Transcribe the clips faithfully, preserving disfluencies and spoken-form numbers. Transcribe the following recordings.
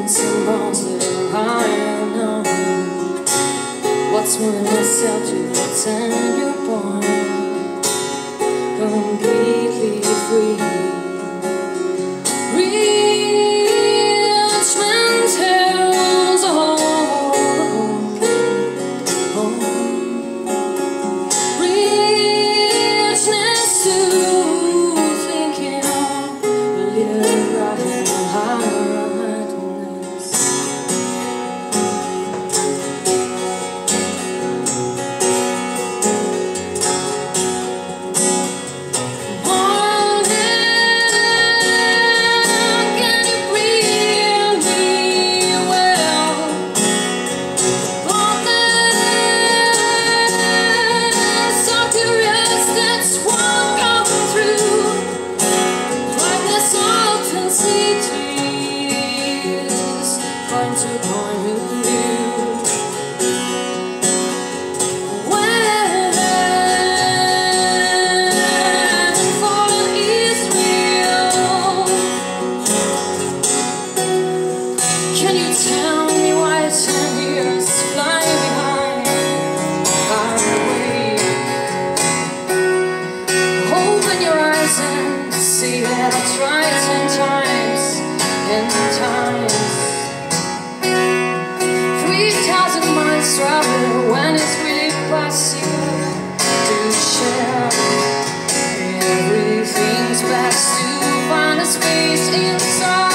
Jeans and bones little higher now. What's moving myself to pretend you're born completely free. Richmond tells all home. Richness to thinking of a little right hardness. See that I tried ten times and times. Three thousand miles travel when it's really possible to share. Everything's best to find a space inside.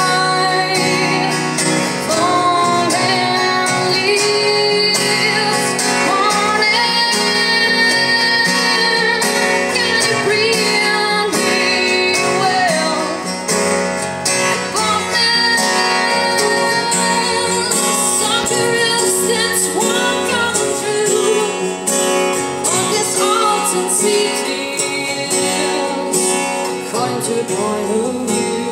To the point of view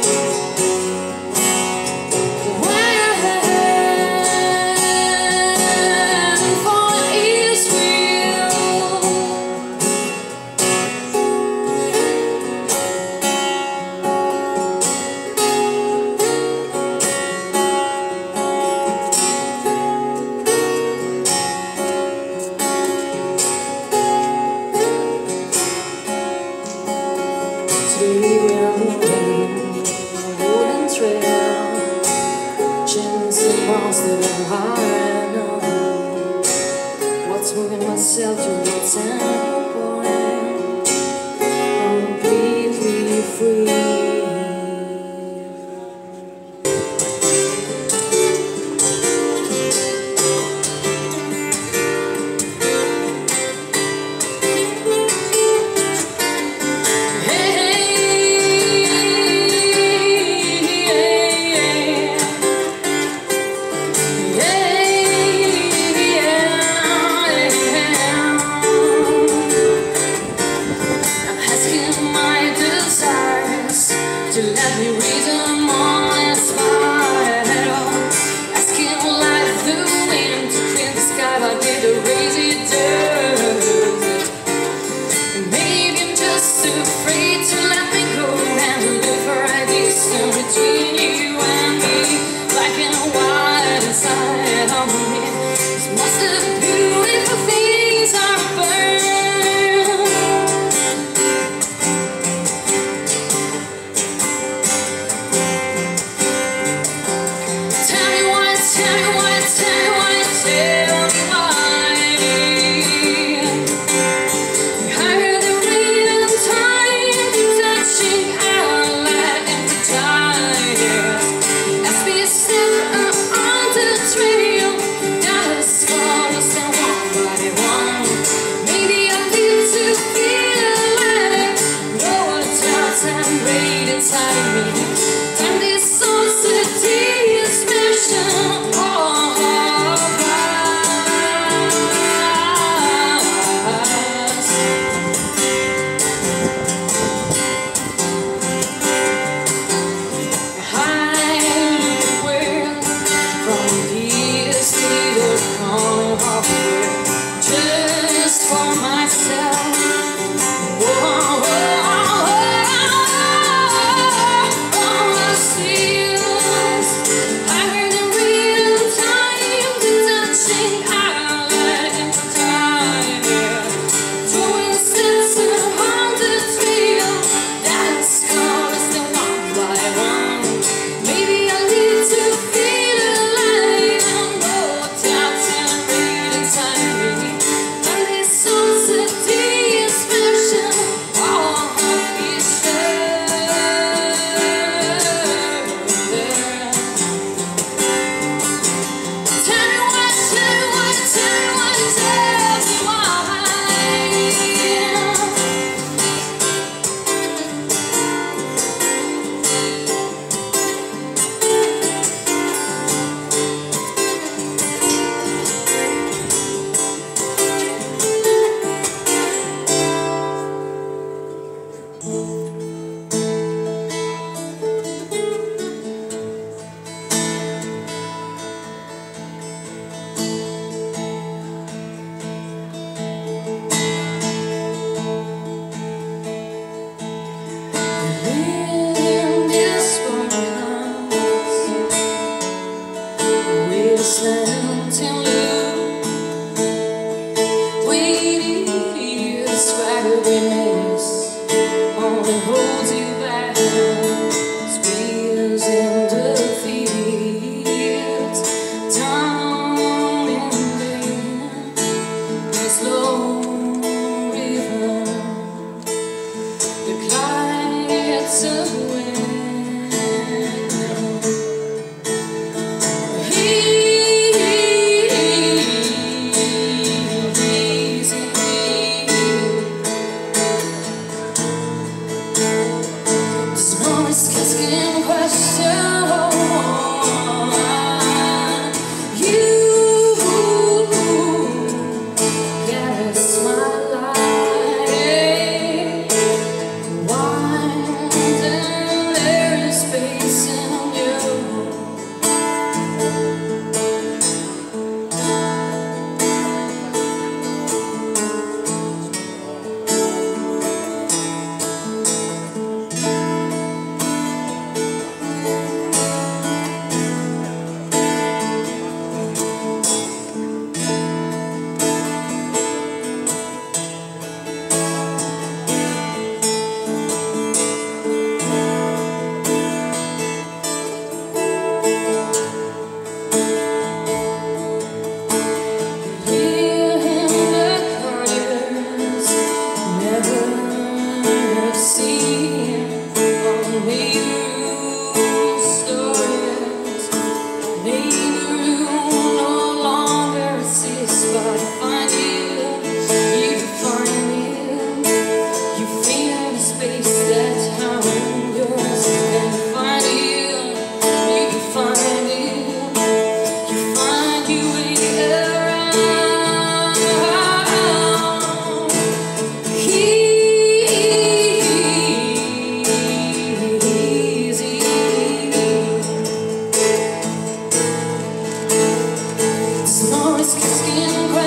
when for Israel. Today we are moving a wooden trail, chins and bones that are high now. What's moving myself to the temple, completely free. To let me reason more inspired. Asking life the wind to clean the sky like with a crazy dirt. Maybe I'm just afraid to let me go and live for a distance between you and me, black and white inside of me. It's most of the beautiful things are burned. Step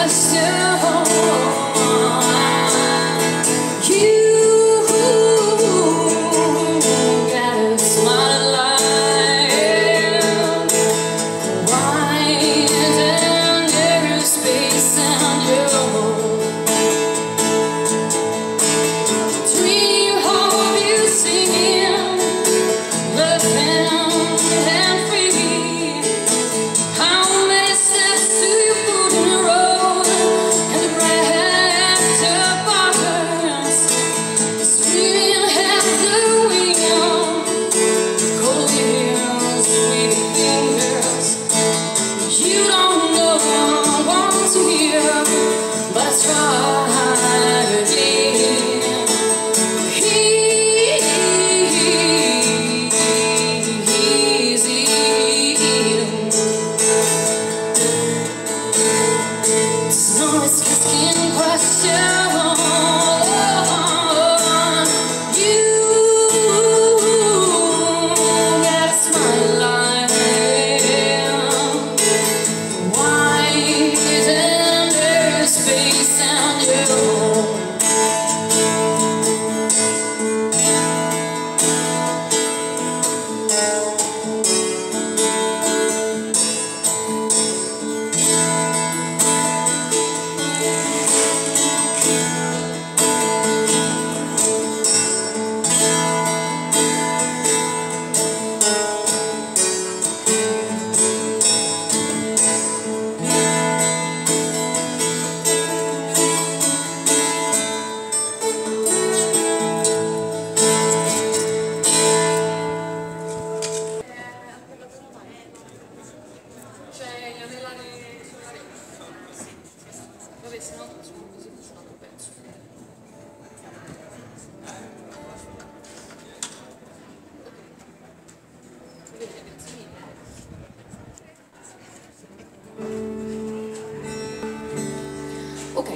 Ok,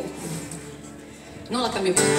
non la cambio più.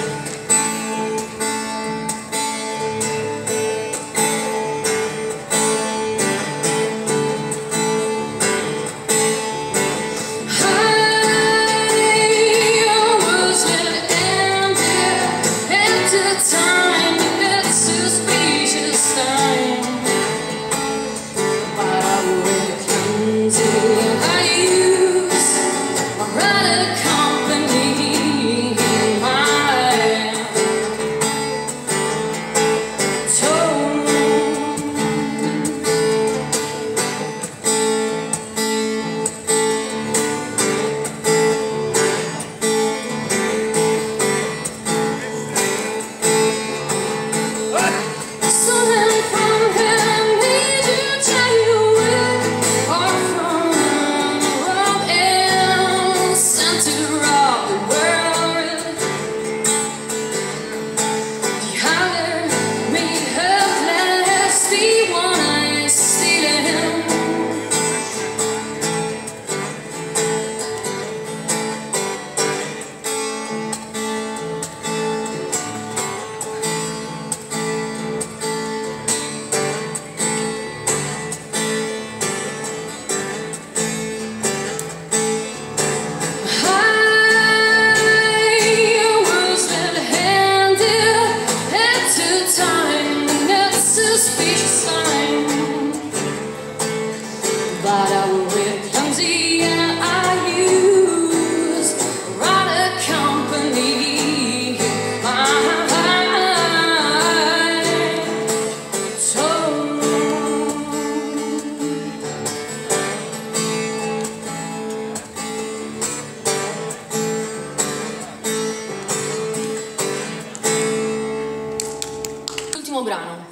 Brano.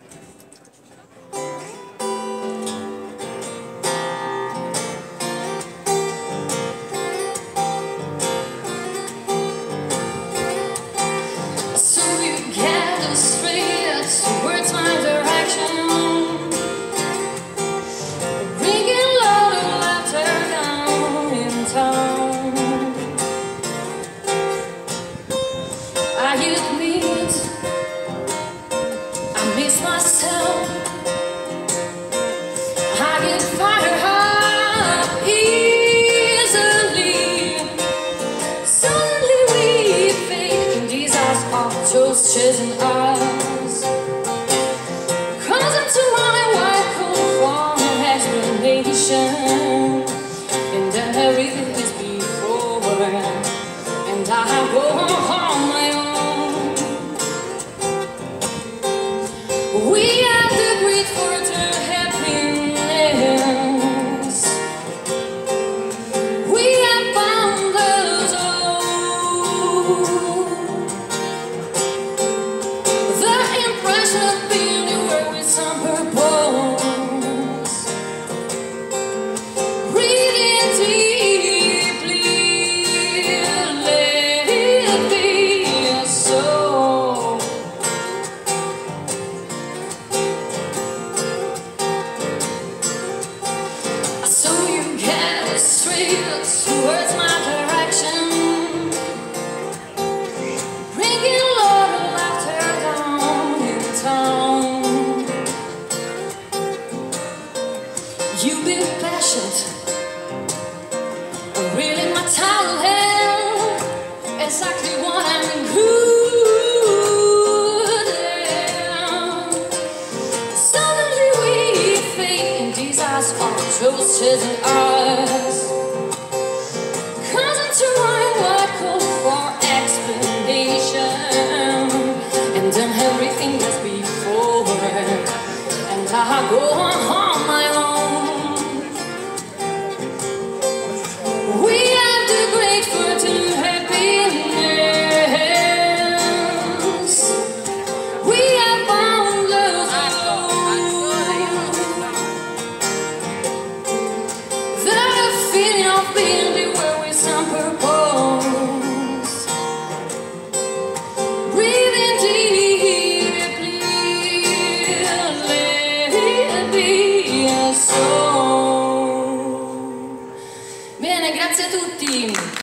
So you gather straight towards my direction, bringing load of laughter down in town. I admit I miss myself. I get fired up easily. destination, and everything is before, and I go on my own. We have the great fortune happiness. We have found us all. The impression of being the world with some purpose. Breathing deeply, let it be so. I saw you get straight towards my direction, bringing a lot of laughter down in town. You be patient, really my talent, exactly what I'm good at. Suddenly we fade in these eyes of choices and eyes, concentrating what call for explanation, and then everything that's before, and I go on my own. We have the great fortune happiness. We have found love. The feeling of being the world with some purpose. Breathing deeply, let it be so. Bene, grazie a tutti.